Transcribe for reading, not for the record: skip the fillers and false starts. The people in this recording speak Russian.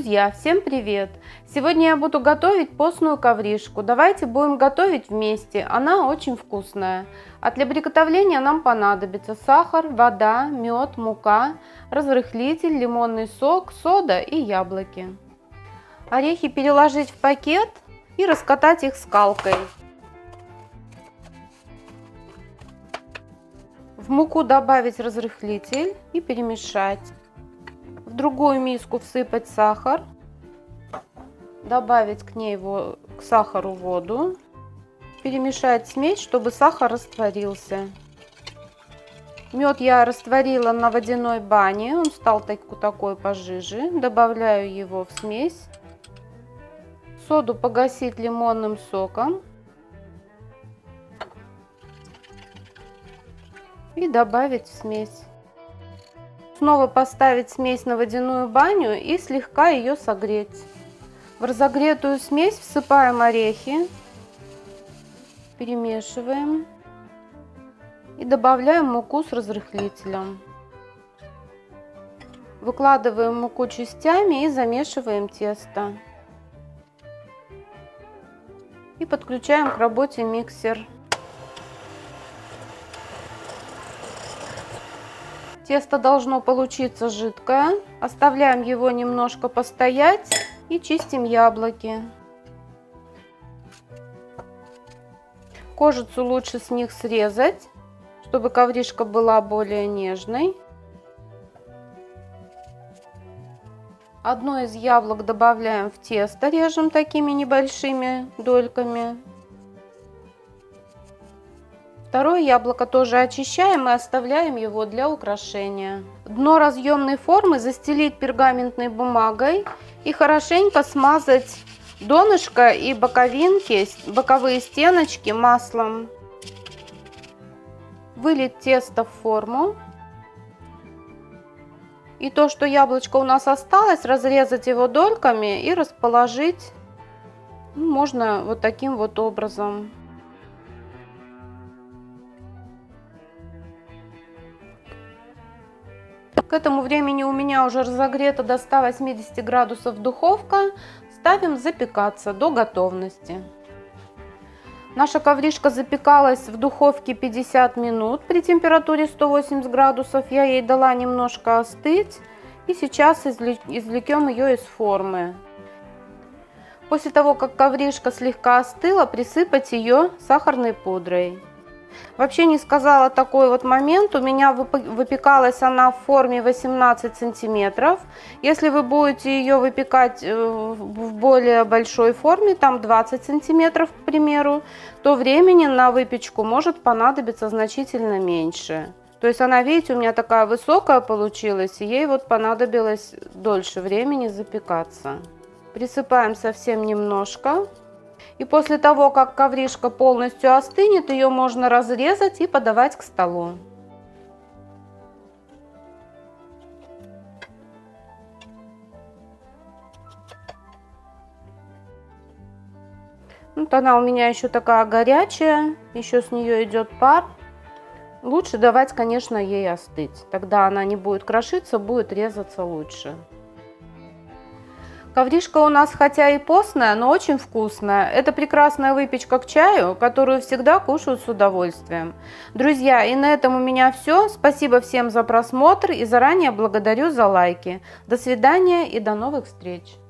Друзья, всем привет! Сегодня я буду готовить постную ковришку. Давайте будем готовить вместе, она очень вкусная. А для приготовления нам понадобится сахар, вода, мед, мука, разрыхлитель, лимонный сок, сода и яблоки. Орехи переложить в пакет и раскатать их скалкой. В муку добавить разрыхлитель и перемешать. В другую миску всыпать сахар, добавить к сахару воду, перемешать смесь, чтобы сахар растворился. Мед я растворила на водяной бане, он стал такой пожиже. Добавляю его в смесь. Соду погасить лимонным соком. И добавить в смесь. Снова поставить смесь на водяную баню и слегка ее согреть. В разогретую смесь всыпаем орехи, перемешиваем и добавляем муку с разрыхлителем. Выкладываем муку частями и замешиваем тесто. И подключаем к работе миксер. Тесто должно получиться жидкое. Оставляем его немножко постоять и чистим яблоки. Кожицу лучше с них срезать, чтобы ковришка была более нежной. Одно из яблок добавляем в тесто, режем такими небольшими дольками. Второе яблоко тоже очищаем и оставляем его для украшения. Дно разъемной формы застелить пергаментной бумагой и хорошенько смазать донышко и боковинки, боковые стеночки маслом. Вылить тесто в форму. И то, что яблочко у нас осталось, разрезать его дольками и расположить. Можно вот таким вот образом. К этому времени у меня уже разогрета до 180 градусов духовка. Ставим запекаться до готовности. Наша ковришка запекалась в духовке 50 минут при температуре 180 градусов. Я ей дала немножко остыть. И сейчас извлекем ее из формы. После того, как ковришка слегка остыла, присыпать ее сахарной пудрой. Вообще не сказала такой вот момент, у меня выпекалась она в форме 18 сантиметров. Если вы будете ее выпекать в более большой форме, там 20 сантиметров, к примеру, то времени на выпечку может понадобиться значительно меньше. То есть она, видите, у меня такая высокая получилась, и ей вот понадобилось дольше времени запекаться. Присыпаем совсем немножко. И после того, как ковришка полностью остынет, ее можно разрезать и подавать к столу. Вот она у меня еще такая горячая, еще с нее идет пар. Лучше давать, конечно, ей остыть. Тогда она не будет крошиться, будет резаться лучше. Ковришка у нас хотя и постная, но очень вкусная. Это прекрасная выпечка к чаю, которую всегда кушают с удовольствием. Друзья, и на этом у меня все. Спасибо всем за просмотр и заранее благодарю за лайки. До свидания и до новых встреч!